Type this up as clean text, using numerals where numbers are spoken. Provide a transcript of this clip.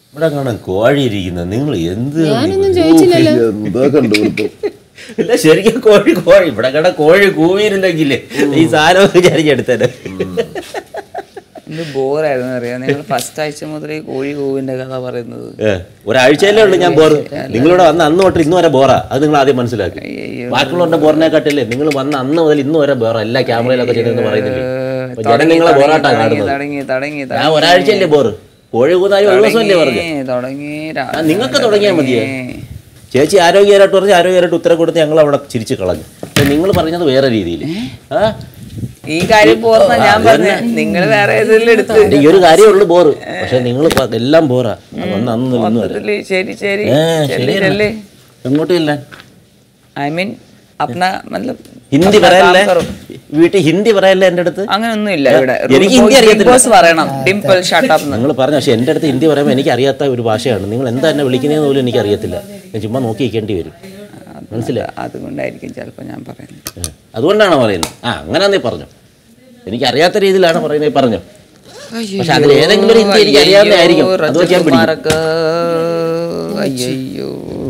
ഇവിടെ കാണാൻ കോഴി ഇരിക്കുന്നത് നിങ്ങൾ എന്ത് ഇല്ല ശരിക്കും കോഴി ഇവിടെ കണ്ട കോഴി കൂവിയിരുന്നെങ്കിലേ ഈ സാധനം വിചാരിച്ചെടുത്തത്. ഇത് ബോറായിരുന്നു അറിയാം. നിങ്ങൾ ഫസ്റ്റ് ആഴ്ച മുതൽ ഈ കോഴി കൂവിന്റെ കഥ പറയുന്നത്. ഒരാഴ്ചയല്ലേ ഉള്ളൂ ഞാൻ ബോറ്. നിങ്ങളിവിടെ വന്ന അന്ന് തൊട്ട് ഇന്ന് വരെ ബോറാ. അത് നിങ്ങൾ ആദ്യം മനസ്സിലാക്കി. ബാക്കിയുള്ളവരുടെ ബോറിനെക്കാട്ടില്ലേ നിങ്ങൾ വന്ന അന്ന് മുതൽ ഇന്ന് വരെ ബോറാ. എല്ലാ ക്യാമറയിലൊക്കെ ചെയ്തെന്ന് പറയുന്നില്ലേ. ജനം നിങ്ങളെ ബോറാട്ടാ കാണുന്നത്. ഞാൻ ഒരാഴ്ചയല്ലേ ബോറ്. കോഴി കൂന്നാലും ഒരു ദിവസമല്ലേ പറഞ്ഞു. നിങ്ങൾക്ക് തുടങ്ങിയാൽ മതിയേ. ചേച്ചി ആരോഗ്യകരമായിട്ട് പറഞ്ഞ് ആരോഗ്യകരമായിട്ട് ഉത്തരം കൊടുത്ത് ഞങ്ങൾ അവിടെ ചിരിച്ചു കളഞ്ഞു. പക്ഷെ നിങ്ങൾ പറഞ്ഞത് വേറെ രീതിയിൽ. ഈ കാര്യം പോർന്ന ഞാൻ പറഞ്ഞു. നിങ്ങൾ വേറെ ഈ ഒരു കാര്യമുള്ളൂ ബോറ്. പക്ഷെ നിങ്ങൾ എല്ലാം ബോറാ. വന്ന് അന്ന് ശരി ശരി എങ്ങോട്ടും ഇല്ല. ഐ മീൻ ഹിന്ദി പറയല്ലേ വീട്ടിൽ? ഹിന്ദി പറയല്ലേ എൻ്റെ അടുത്ത്? അങ്ങനൊന്നും ഇല്ല ഇവിടെ. എനിക്ക് ഹിന്ദി അറിയത്തില്ല. നിങ്ങൾ പറഞ്ഞു. പക്ഷെ എൻ്റെ അടുത്ത് ഹിന്ദി പറയുമ്പോൾ എനിക്ക് അറിയാത്ത ഒരു ഭാഷയാണ്. നിങ്ങൾ എന്താ എന്നെ വിളിക്കുന്നതെന്ന് പോലും എനിക്ക് അറിയത്തില്ല. ഞാൻ ചുമ്മാ നോക്കി വയ്ക്കേണ്ടി വരും. മനസ്സിലായി? അതുകൊണ്ടായിരിക്കും ചിലപ്പോൾ ഞാൻ പറയുന്നത്. അതുകൊണ്ടാണോ പറയുന്നത്? അങ്ങനെ നീ പറഞ്ഞു. എനിക്ക് അറിയാത്ത രീതിയിലാണ് പറയുന്നത്. പറഞ്ഞു. പക്ഷെ അതിൽ ഏതെങ്കിലും ഹിന്ദി എനിക്ക് അറിയാവുന്നതായിരിക്കും. അത് വെച്ചാൽ അയ്യോ